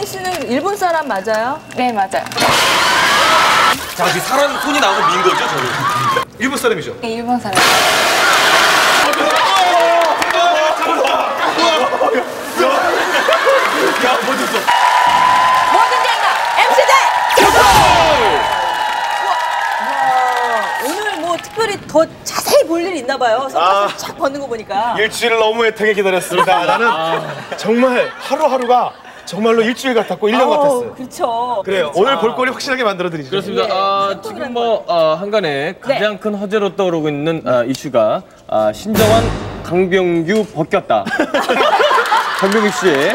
씨는 일본 사람 맞아요? 네, 맞아요. 자, 지금 사람 손이 나와서 민 거죠, 저를? 일본 사람이죠? 네, 일본 사람. 야, 뭐였어? 뭐든지 한다! MC대! 오늘 뭐 특별히 더 자세히 볼 일이 있나 봐요. 선글라스 쫙 벗는 거 보니까. 일주일을 너무 애타게 기다렸습니다. 나는 정말 하루하루가 정말로 일주일 같았고 1년 같았어요. 그렇죠. 그래요. 오늘 볼거리 확실하게 만들어드리죠. 그렇습니다. 예, 지금 뭐 한간에 가장 큰 화제로 떠오르고 있는 이슈가 신정환, 강병규 벗겼다. 강병규 씨의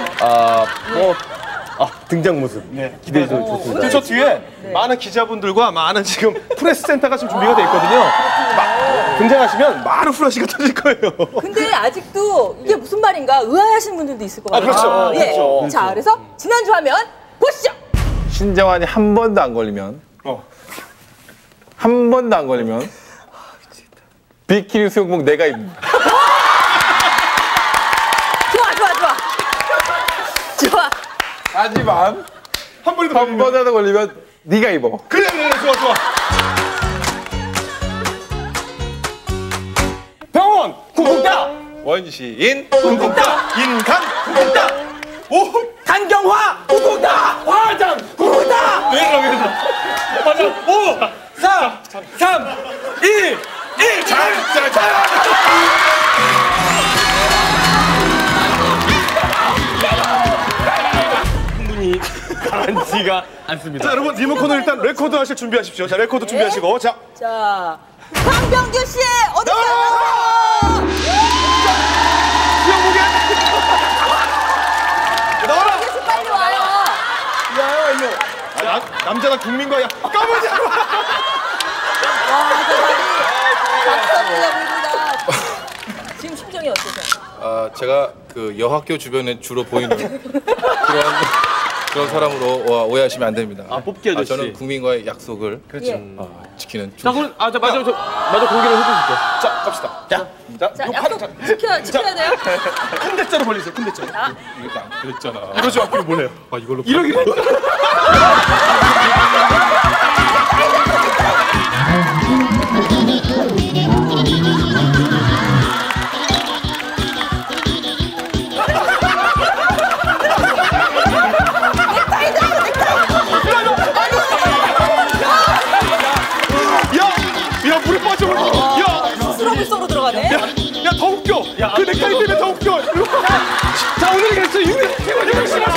등장 모습 기대해 주셔도 좋습니다. 지금 저 뒤에 많은 기자분들과 많은 지금 프레스 센터가 지금 준비가 돼 있거든요. 등장하시면 많은 플러시가 터질 거예요. 근데 아직도 이게 무슨 말인가 의아해하시는 분들도 있을 것 같아요. 그렇죠. 예. 그렇죠. 자, 그래서 지난주 화면 보시죠. 신정환이 한 번도 안 걸리면 한 번도 안 걸리면 비키니 수영복 내가 입는다. 좋아. 하지만 한 번이라도 걸리면 네가 입어. 그래, 좋아. 병원 쿵쿵따 원시인 쿵쿵따 인간 쿵쿵따 오 강경화 쿵쿵따 화장 쿵쿵따 왜 이러면 맞아 5 4 3 2 1 잘. 충분히 강하지가 않습니다. 자, 여러분 리모컨을 일단 레코드 하실 준비하십시오. 자, 레코드 준비하시고 자. 강병규 씨 어디 있어요? 수영복에 나와라. 강병규 씨 빨리 와요. 일로. 남자가 국민과 까불지 않아. 박선우가 보입니다. 지금 심정이 어떠세요? 제가 그 여학교 주변에 주로 보이는 그런 사람으로 오해하시면 안 됩니다. 뽑기 아저씨. 저는 국민과의 약속을 지키는 자, 그럼 마저 공개를 해주시죠. 자, 갑시다. 자, 약속 지켜야 돼요? 큰 대자로 벌리세요. 큰 대자로. 이렇게 안 그랬잖아. 이러지 않기로 뭐래요? 이걸로 이러기로. 야, 물에 빠져버려. 스러블 들어가네. 야, 더 웃겨. 그 넥타이 때문에 더 웃겨. 자, 오늘 그랬어. 유미 씨가.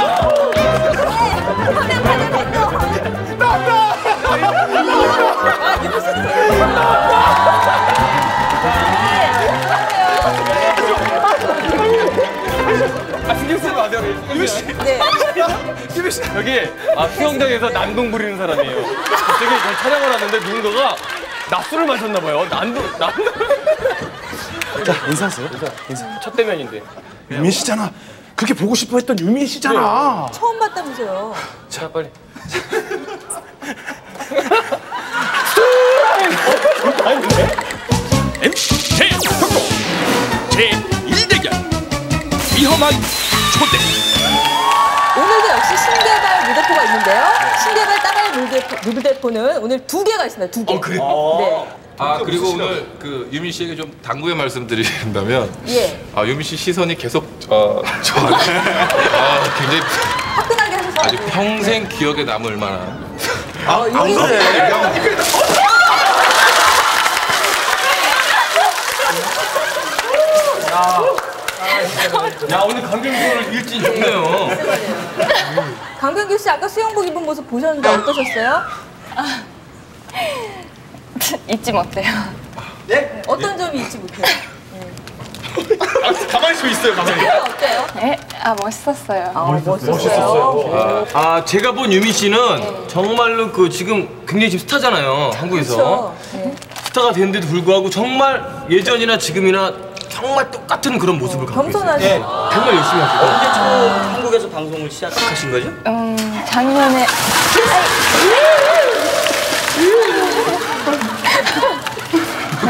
신경 쓰지 마세요. 유미 씨. 네. 유미 씨. 여기 수영장에서 난동 부리는 사람이에요. 갑자기 저희 촬영을 하는데 누군가가 낮술을 마셨나 봐요. 난동. 자, 인사하세요. 인사. 첫 대면인데. 유미 씨잖아. 그렇게 보고 싶어 했던 유미 씨잖아. 처음 봤다면서요. 자, 빨리. MC 혁동 제1대결 위험한 초대. 오늘도 역시 신개발 무대포가 있는데요. 신개발 따라의 무대포는 오늘 2개가 있습니다. 2개. 그래요? 네. 그리고 오늘 그 유미 씨에게 좀 당부의 말씀드린다면 예. 유미 씨 시선이 계속 저한테 굉장히 화끈하게 하셔서 아주 평생 기억에 남을 만한 야, 오늘 강경수를 일진 좋네요. 강병규 씨 아까 수영복 입은 모습 보셨는데 어떠셨어요? 잊지 못해요. 네? 어떤 점이 잊지 못해요? 가만히 좀 있어요, 가만히. 어때요? 네? 멋있었어요. 멋있었어요. 제가 본 유미 씨는 정말로 지금 굉장히 지금 스타잖아요, 한국에서. 그렇죠. 네. 스타가 됐는데도 불구하고 정말 예전이나 지금이나 정말 똑같은 그런 모습을 갖고 있어요. 겸손하시고. 정말 열심히 하시고. 언제 처음 한국에서 방송을 시작하신 거죠? 작년에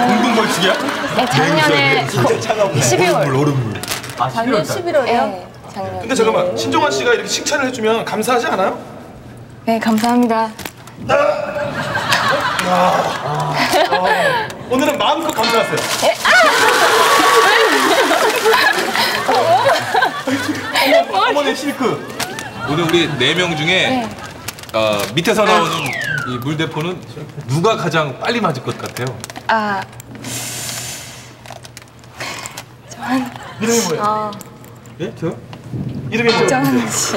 공동벌칙이야? 네, 작년에 12월. 작년 11월이요? 네. 작년에. 근데 잠깐만, 신정환 씨가 이렇게 칭찬을 해주면 감사하지 않아요? 네, 감사합니다. 오늘은 마음껏 감사하세요. 어머니 실크. 오늘 우리 4명 중에 밑에서 나오는 이 물대포는 누가 가장 빨리 맞을 것 같아요? 아, 이름이 뭐예요? 예? 저요? 이름이 뭐예요? 정한 씨.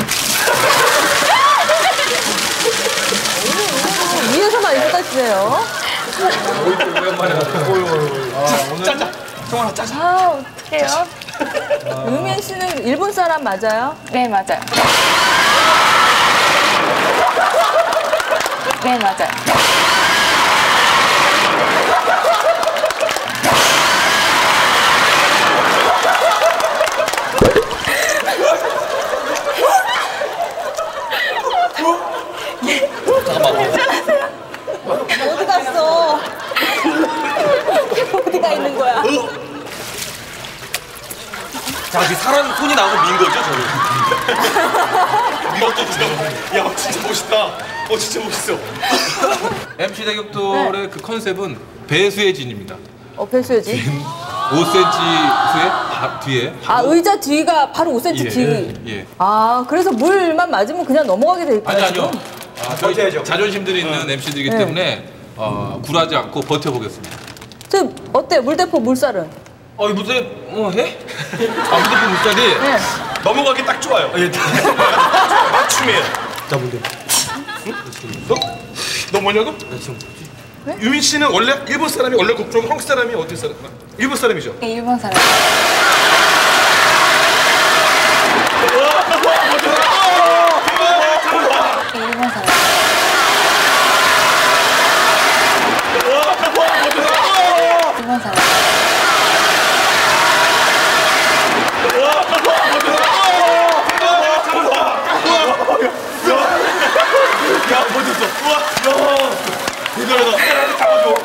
위에서만 이거 따시네요. 짜자. 정환아 짜자. 아, 어떡해요? 유민 씨는 일본 사람 맞아요? 네, 맞아요. 네, 맞아요. 어디 갔어? 어디가 있는 거야? 자, 지금 사람 손이 나와서 민 거죠, 저를? 밀었죠, 진짜. 야, 진짜 멋있다. 진짜 멋있어. MC 대격돌의 그 컨셉은 배수의 진입니다. 배수여지. 5cm 수의 뒤에. 아, 의자 뒤가 바로 5cm 뒤. 예. 아, 그래서 물만 맞으면 그냥 넘어가게 돼 있구나. 아니요. 지금. 저희 자존심들이 있는 MC들이기 네. 때문에 굴하지 않고 버텨보겠습니다. 저 어때요? 물대포 물살은? 어, 무대 해? 무대포 물살이. 네. 넘어가기 딱 좋아요. 예. 맞춤이에요. 자, 무대. 너 뭐냐고? 유민 씨는 원래 일본 사람이 원래 국적 한국 사람이 어디 사람? 일본 사람이죠. 네, 일본 사람. 네, 일본 사람. 일본 사람. 야, 멋있어. 우와, 야, 대단하다.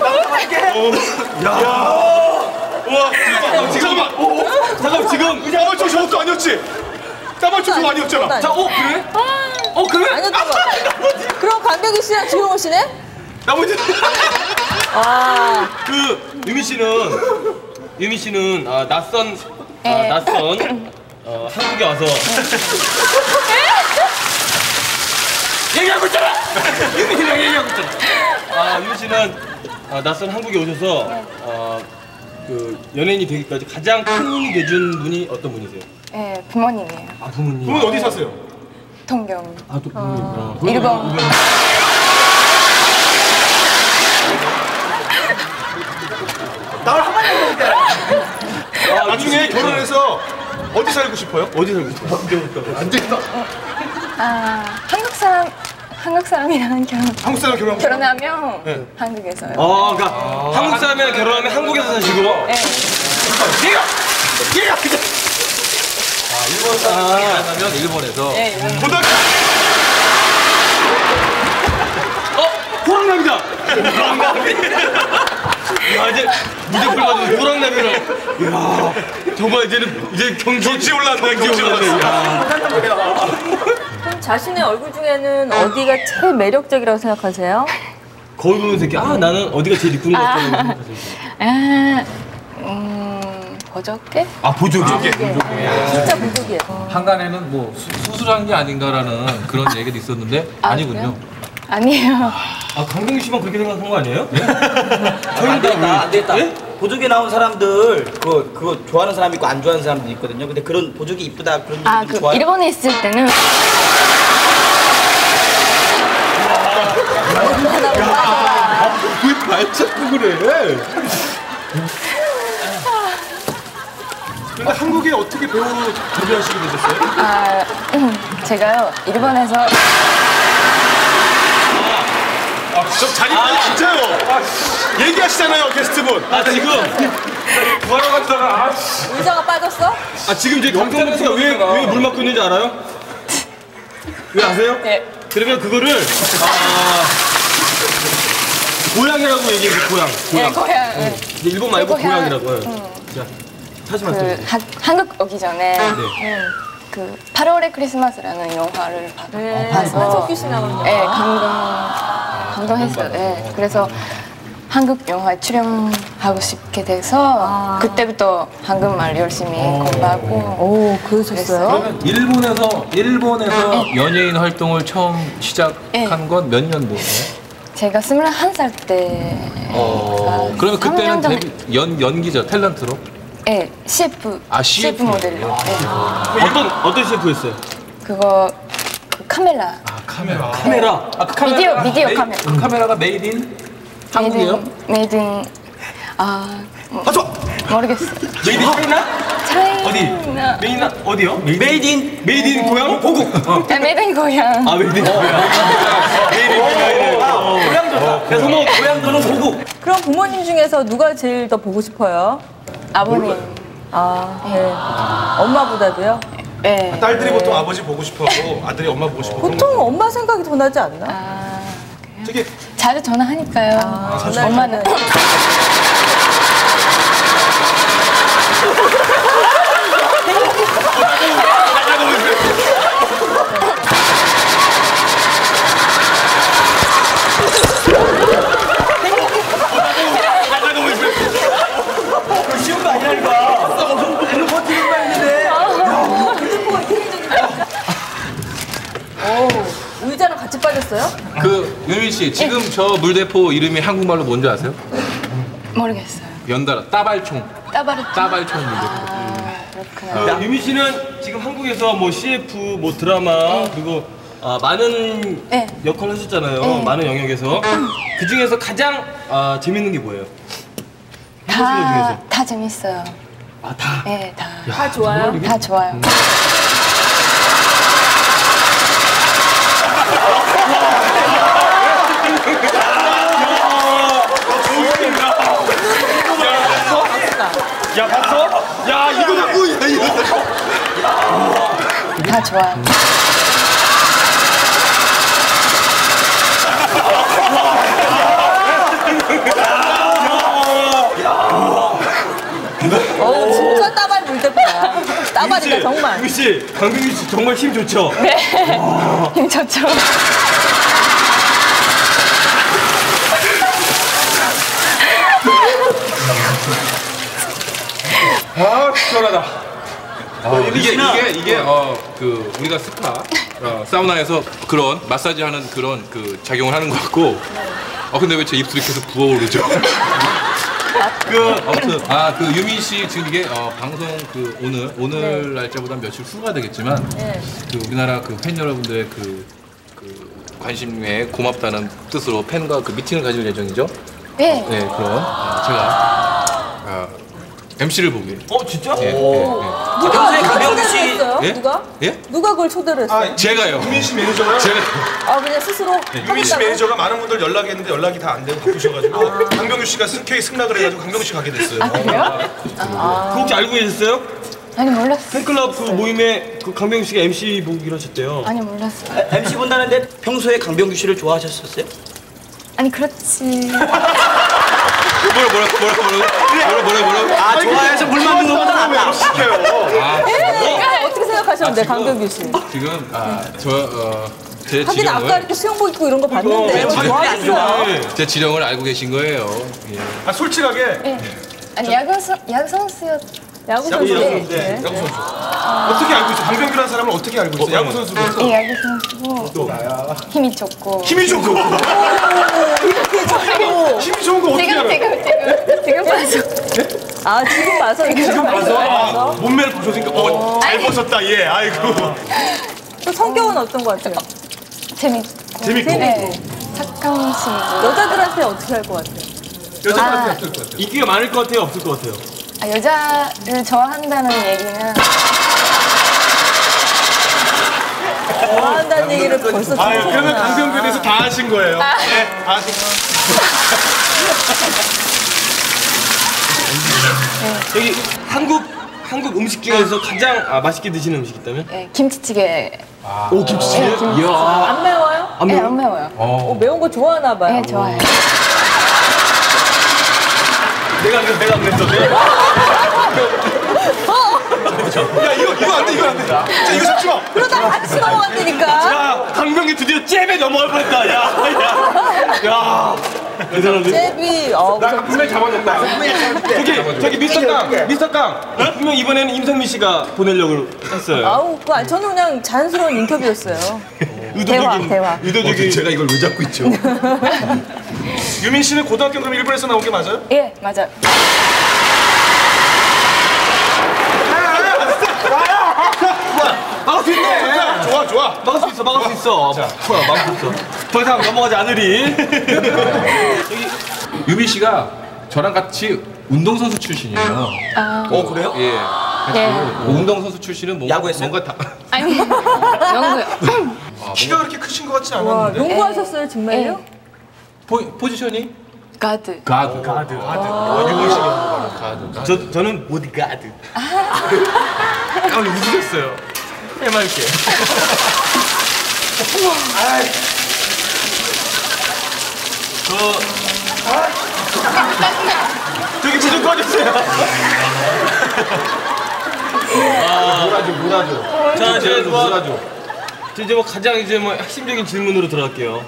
우와, 잠깐만, 지금 따발총 저것도 아니었지? 따발총 저거 아니었잖아. 자, 그래? 그래? 아니었던 것 같아요. 그럼 강백이 씨랑 지용호 씨네? 나머지 와. 그 유미 씨는 낯선 한국에 와서 얘기하고 있잖아. 유미랑 얘기하고 있잖아. 유미 씨는 낯선 한국에 오셔서 그 연예인이 되기까지 가장 큰 힘이 돼준 분이 어떤 분이세요? 네, 부모님이에요. 부모님. 부모님 어디 사세요? 동경. 또 부모님. 일본. 나중에 결혼해서 어디 살고 싶어요? 어디 살고 싶어요? 안 되겠다. 아, 한국 사람이랑 한국 사람 결혼하면 네. 한국에서요. 그러니까 한국 사람이랑 결혼하면 한국에서 사시고. 네. 얘가 그냥 일본 사람이 하면 일본에서 네, 일본. 고등학교 호랑나비다. 야, 이제 무대풀 가지고 호랑나비를. 야, 정말 이제 경지 올랐네. 경지 올랐네. 그럼 자신의 얼굴 중에는 어디가 제일 매력적이라고 생각하세요? 거울 보면서 이렇게 나는 어디가 제일 이쁜 것 같다고 생각하세요? 보조개? 보조개. 진짜 무적이에요. 한간에는 뭐 수술한 게 아닌가라는 그런 얘기도 있었는데 아니군요. 아니에요. 강동희 씨만 그렇게 생각한 거 아니에요? 안 되겠다, 안 되겠다. 예? 보조개 나온 사람들 그거 좋아하는 사람이 있고 안 좋아하는 사람도 있거든요. 근데 그런 보조개 이쁘다 그런 분들 그 좋아요. 일본에 있을 때는 왜 발자꾸 그래? 근데 한국에 어떻게 배우로 데뷔하시게 되셨어요? 제가요 일본에서 저 자리까지 진짜요. 얘기하시잖아요, 게스트분. 지금 돌아가시다가 의자가 빠졌어? 지금 이제 강동희 씨가 왜 물 맞고 있는지 알아요? 왜 아세요? 네. 그러면 그거를 고양이라고 얘기해요. 고양. 고향. 네. 일본 말고 고양. 고양이라고 해요. 자, 다시 말씀해 주세요. 한국 오기 전에 그 8월의 크리스마스라는 영화를 봐서 한석규 씨 나오는 네, 감동했어요. 네, 그래서 한국 영화에 출연하고 싶게 돼서 그때부터 한국말 열심히 공부하고. 오, 그러셨어요? 일본에서 연예인 활동을 처음 시작한 건 몇 년도예요? 제가 21살 때. 그러면 그때는 3년 전에. 연기자 탤런트로? 네, CF. CF 모델. 네. 어떤 셰프였어요? 그거 그 카메라. 카메라. 비디오 메이- 카메라. 그 카메라가 메이드 인 한국이에요? 메이드 인 모르겠어요. 메이드 차이나? 차이나. 어디? 메이드 어디요? 메이드 인 메이드 인 고향? 고국. 메이드 인 고향. 메이드 인 고향. 메이드 인 고향. 고향 좋다. 그래서 뭐 고향도는 고국. 그럼 부모님 중에서 누가 제일 더 보고 싶어요? 아버님. 네. 엄마보다도요? 네. 딸들이 보통 아버지 보고 싶어하고 아들이 엄마 보고 싶어. 보통 엄마 생각이 더 나지 않나? 되게 자주 전화하니까요. 엄마는. 쉬운 거 아니라니까. 이거 버티는 거 있는데. 의자랑 같이 빠졌어요? 그 유민 씨 지금 저 물대포 이름이 한국말로 뭔지 아세요? 모르겠어요. 연달아 따발총. 따바르. 따발총 물대포. 그렇구나. 유미 씨는 지금 한국에서 뭐 CF, 뭐 드라마 그리고 많은 네. 역할을 하셨잖아요. 네. 많은 영역에서 그 중에서 가장 재밌는 게 뭐예요? 해보신 것 중에서. 다 재밌어요. 다. 네, 다. 다 좋아요? 다 좋아요. 야 봤어? 야 이거 자꾸 이거. 다 좋아요. 진짜 따발 물대포야. 따발이다, 정말. 유미 씨, 강병규 씨 정말 힘 좋죠? 네. 힘 좋죠. 시원하다. 이게 그 우리가 스파 사우나에서 그런 마사지 하는 그런 그 작용을 하는 것 같고. 근데 왜 제 입술이 계속 부어오르죠? 아무튼 그 유민 씨 지금 이게 방송 그 오늘 날짜보다 며칠 후가 되겠지만 그 우리나라 그 팬 여러분들의 그 관심에 고맙다는 뜻으로 팬과 그 미팅을 가질 예정이죠. 네. 네, 그럼 제가 MC를 보기. 진짜? 누가 평소에 강병규 초대를 씨- 했어요? 예? 누가? 예? 누가 그걸 초대를 했어요? 제가요. 유민 씨 매니저가 그냥 스스로 유민 씨 하겠다고? 매니저가 많은 분들 연락했는데 연락이 다 안 되고 바쁘셔가지고 강병규 씨가 흔쾌히 승낙을 해가지고 강병규 씨 가게 됐어요. 그래요? 그거 혹시 알고 계셨어요? 아니, 몰랐어요. 팬클럽 그 모임에 그 강병규 씨가 MC 보기로 하셨대요. 아니, 몰랐어요. MC 본다는데 평소에 강병규 씨를 좋아하셨었어요? 아니, 그렇지. 아 좋아해서 물 맞는 것보다 낫다. 시켜요. 어떻게 생각하셨는데, 강병규 씨? 지금 제 하긴 아까 지령을 이렇게 수영복 입고 이런 거 봤는데 좋아했어요. 제 지령을 알고 계신 거예요. 예. 솔직하게 아니, 야구선수였. 야구 선수. 네. 야구 선수. 어떻게 알고 있어? 강병규라는 사람을 어떻게 알고 있어? 야구 선수로서 예, 야구선수고. 힘이 좋고. 힘이 좋고 힘이 좋은 거 어떻게 알아? 지금 봐서. 지금 봐서 지금 봐서. 몸매를 보셔니까 잘 벗었다 얘. 아이고. 또 성격은 어떤 것 같아요? 재밌고. 네. 착한 친구. 여자들한테 어떻게 할 것 같아요? 여자분한테 어떨 것 같아요? 인기가 많을 것 같아요? 없을 것 같아요? 여자를 좋아한다는 얘기는 좋아한다는 얘기를 벌써 아유, 그러면 듣는구나. 강병규에 대해서 다 하신 거예요. 네, 다 하신 여기 한국 음식 중에서 가장 맛있게 드시는 음식 있다면? 네, 김치찌개. 오 김치찌개? 이야. 안 매워요? 네, 안 매워요. 매운 거 좋아하나 봐요. 네, 좋아요. 내가 안 냈어. 야 이거 안 돼, 이거 안 돼. 자 이거 잡지 마. 그러다가 같이 넘어간다니까. 야, 강병기 드디어 잼에 넘어갈 뻔했다. 야. 대단한데? 제비. 나 분명히 잡아줬다. 저기 미스터 깡. 분명 이번에는 임성민 씨가 보내려고 했어요. 아우, 저는 그냥 자연스러운 인터뷰였어요. 대화. 의도적인. 제가 이걸 왜 잡고 있죠? 유민 씨는 고등학교 그럼 일본에서 나온 게 맞아요? 예, 맞아요. 막을 수 있네. 좋아. 막을 수 있어. 막을 수 있어. 더 이상 넘어가지 않으리. 유미 씨가 저랑 같이 운동선수 출신이에요. 그래요? 예. 예. 운동선수 출신은 야구했어요? 뭔가 다. 아니, 연구요. 키가 그렇게 크신 것 같진 와, 않았는데. 농구하셨어요, 정말요? 포지션이? 가드. 가드. 유민 씨가. 저는 보디가드. 웃으셨어요. 해맑게. 저기 무슨 꺼졌어요? 몰아줘. 자, 이제 뭐 가장 이제 뭐 핵심적인 질문으로 들어갈게요.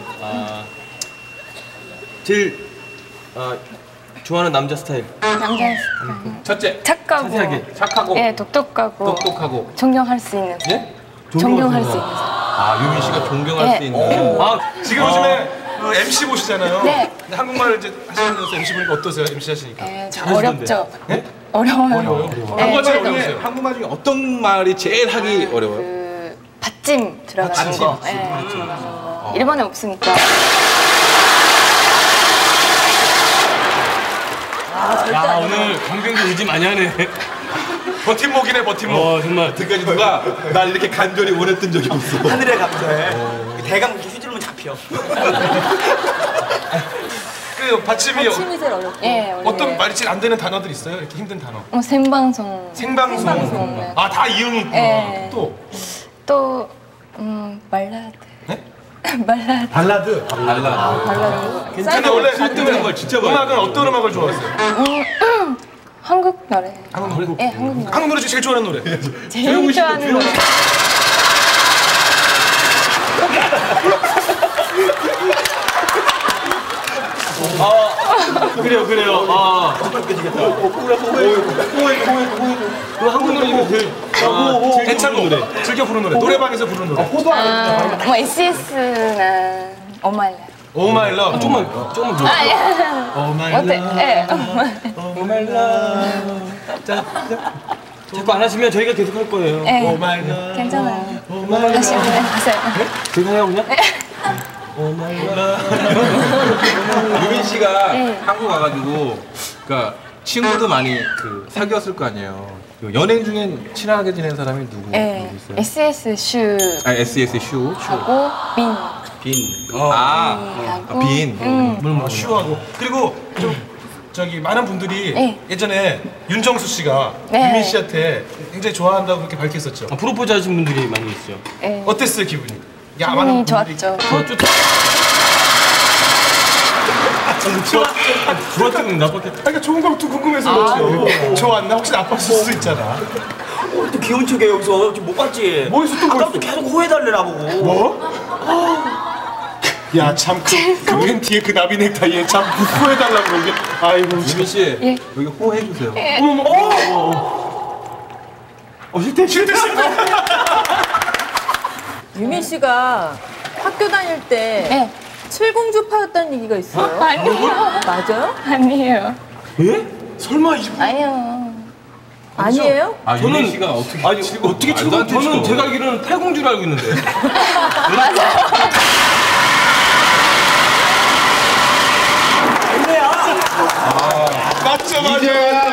제일 좋아하는 남자 스타일. 남자 첫째, 착하고. 자세하게. 착하고, 예, 똑똑하고. 똑똑하고. 존경할 수 있는 사람. 예? 존경할 수 있는 사람. 유미 씨가 존경할 예. 수 있는. 지금 요즘에 그 MC 보시잖아요. 네. 근데 한국말 이제 하시면서 MC 보니까 어떠세요? MC 하시니까. 예, 좀 어렵죠. 네? 어려워요. 예, 한국말 잘 그래도 어려우세요? 한국말 중에 어떤 말이 제일 하기 어려워요? 그 받침 들어가는 거. 예. 일본에 없으니까. 야, 오늘 강병기 의지 많이 하네. 버팀목이네, 버팀목. 정말. 여태까지 누가 날 이렇게 간절히 원했던 적이 없어. 하늘에 감사해. 대강 이렇게 휘두르면 잡혀. 그 받침이 받침이 제일 어렵고. 예, 어떤 말이 제일 안 되는 단어들 있어요? 이렇게 힘든 단어. 생방송. 생방송. 네. 아, 다 이응이 있구나. 예. 또 발라드. 네? 발라드. 발라드. 발라드. 근데 원래 뜨는 걸 진짜 많이 음악은 어떤 음악을 좋아하세요? 한국 노래. 한국 노래? 예, 한국 노래. 한국 노래 중에 제일 좋아하는 노래. 제일 좋아하는 노래. 그래요. 그 한국 노래 중에 제일 괜찮고 노래. 즐겨 부르는 노래. 노래방에서 부르는 노래. 뭐 SS나 오마이라. 오 마이 러. 조금만 줘. 어때? 예. 자꾸 안 하시면 저희가 계속 할 거예요. 예. 오 마이 러. 괜찮아요. 하시면 하세요. 계속 해요 그냥? 유민 씨가 네. 한국 와가지고, 그러니까 친구도 많이 그 사귀었을 거 아니에요. 그 연예인 중엔 친하게 지낸 사람이 누구 예. 있어요? SS 슈 SES 슈. 하고 빈. 빈. 쉬워하고. 그리고 좀 저기 많은 분들이 네. 예전에 윤정수 씨가 네. 유민 씨한테 굉장히 좋아한다고 그렇게 밝혔었죠. 프로포즈 하신 분들이 많이 있어요. 예. 어땠어요 기분이? 야, 기분이 좋았죠. 좋았든 나빴겠다. 그러니까 좋은 것도 궁금해서 그렇죠. 좋았나? 혹시 나빴을 수도 있잖아. 또 귀여운 척해 여기서 지금 못 봤지? 뭐 있어, 또 뭐 아까부터 계속 호해달래 나보고. 뭐? 야, 참 그 팬티에 그 나비 넥타이에 참 후회달라고 그런 게. 아이고. 유민 씨, 예. 여기 호해 주세요. 실패. 유민 씨가 학교 다닐 때 예. 칠공주파였다는 얘기가 있어요. 아니요. 맞아요? 아니에요. 예? 설마 이 아니요. 아니에요? 유민 씨가 어떻게 아니 어떻게 치고 저는 제가 알기로는 팔공주로 알고 있는데. 맞죠, 맞아요.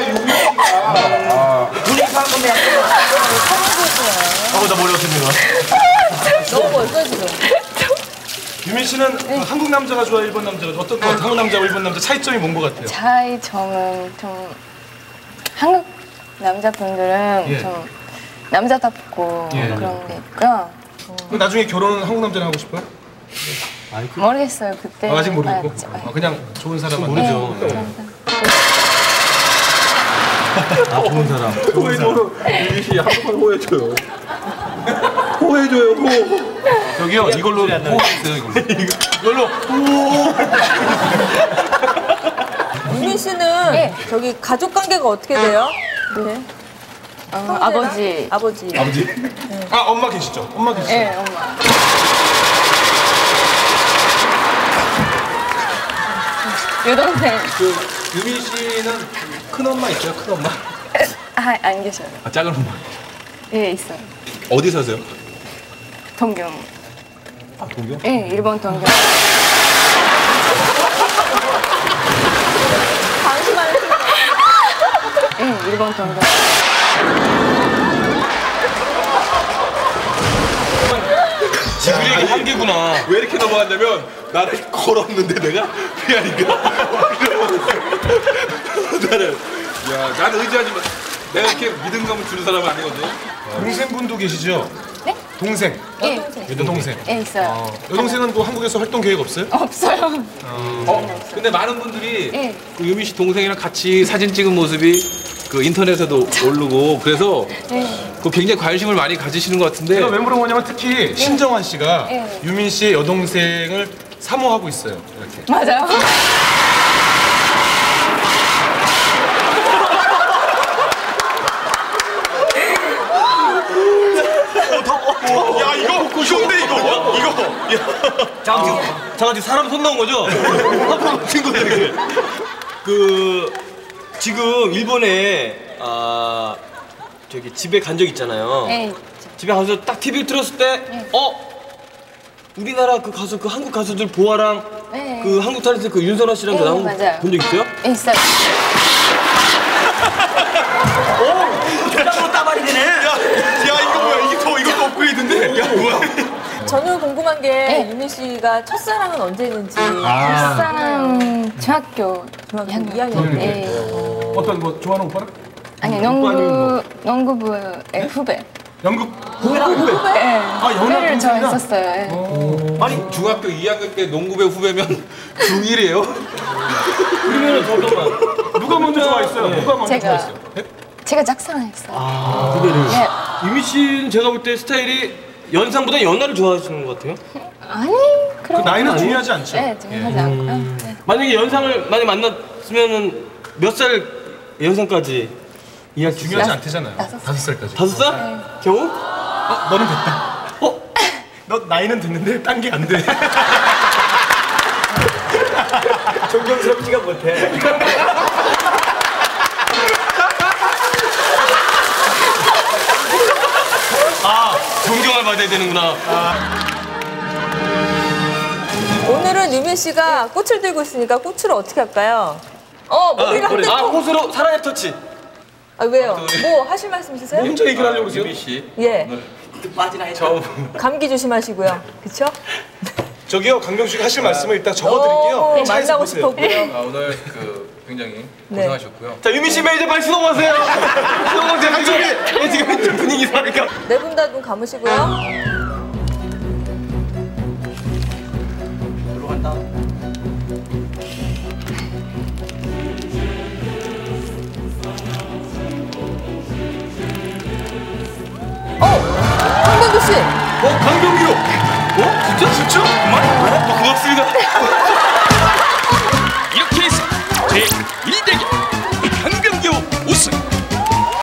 나 머리 아픕니다. 너무 멀어 지금. 유민 씨는 그 한국 남자가 좋아, 일본 남자가 좋아? 어떤 거? 한국 남자와 일본 남자 차이점이 뭔 것 같아요? 차이점은 좀 한국 남자분들은 예. 좀 남자답고 예. 그런 게 있고요. 그럼 나중에 결혼은 한국 남자랑 하고 싶어요? 모르겠어요. 그때 아직 모르겠고. 봐야죠. 그냥 좋은 사람 모르죠. 네, 좋은 사람. 아, 좋은 사람. 호해줘요. 유민 씨 한번 호해줘요. 호해줘요. 호. 저기요 이걸로 호흡했어요 이걸로. 유민 씨는 네. 저기 가족 관계가 어떻게 돼요? 네. 아버지. 아버지. 아 엄마 계시죠? 엄마 계시죠? 예, 엄마. 여동생. 그 유민 씨는 큰 엄마 있어요? 큰 엄마? 안 계셔요. 아, 작은 엄마. 예, 있어요. 어디 사세요? 동경. 아, 동경? 예, 일본 동경. 방심하는 예, 일본 동경. 지구력이 한계구나. 왜 이렇게 넘어갔냐면 나를 걸었는데 내가 피하니까 나는 의지하지 마. 내가 이렇게 믿음감을 주는 사람은 아니거든. 동생분도 계시죠? 네? 동생. 예, 여동생. 예, 있어요. 여동생은 뭐 한국에서 활동 계획 없어요? 없어요. 근데 많은 분들이 예. 그 유민 씨 동생이랑 같이 사진 찍은 모습이 그 인터넷에도 오르고 그래서 그 굉장히 관심을 많이 가지시는 것 같은데. 제가 왜 물어보냐면 특히 신정환 씨가 예. 유민 씨의 여동생을 사모하고 있어요. 이렇게. 맞아요. 야 이건데 이거. 잠깐 지금 사람 손 나온 거죠? 앞으로 친 거예요, 이렇게. 그 지금 일본에 저기 집에 간 적 있잖아요. 예, 집에 가서 딱 TV를 틀었을 때 우리나라 그 가수 그 한국 가수들 보아랑 네. 그 한국 탤런트 그 윤선아 씨랑 네, 나온 맞아요. 본 적 있어요? 예, 있어요. 땅으로 따발이 되네. 야 이거 뭐야? 이것도 업그레이드인데. 야 뭐야? 저는 궁금한 게 네. 유민 씨가 첫사랑은 언제 했는지. 첫사랑 중학교 중학교 2학년. 2학년 때. 예. 어떤 뭐 좋아하는 오빠랑? 아니, 농구부의 후배. 연극 예. 후배를 연합 좋아했었어요. 예. 아니 중학교 2학년 때 농구배 후배면 중1이에요? 그러면은 잠깐만. 누가 먼저 좋아했어요? 누가 먼저 제가. 좋아했어요? 제가 짝사랑했어요. 후배를. 네. 유미 씨는 제가 볼 때 스타일이 연상보다 연하를 좋아하시는 것 같아요. 아니, 그런 그 나이는 중요하지 않죠? 네, 중요하지 않고. 네. 만약에 연상을 많이 만났으면은 몇 살 연상까지 이해할 수 있어요? 중요하지 않대잖아요. 5살까지. 5살? 겨우? 너는 됐다. 너 나이는 됐는데 딴 게 안 돼. 존경스럽지가 못해. 존경을 받아야 되는구나. 오늘은 유민 씨가 꽃을 들고 있으니까 꽃을 어떻게 할까요? 머리를 한 대. 꽃으로 사랑의 터치. 왜요? 뭐 하실 말씀 있으세요? 혼자 얘기를 하려고 그러세요? 유민 씨 예. 빠지나 했죠. 감기 조심하시고요. 그쵸? 저기요 강병수 씨가 하실 말씀을 일단 적어드릴게요. 차에서 만나고 보세요. 싶었고요. 오늘 그 굉장히 네. 고생하셨고요. 자, 유미 씨 매니저 빨리 수동하세요. 수동하세요. 지금 분위기 이상하니까. 네 분 다 눈 감으시고요. 들어간다. 황병규 씨. 강병규.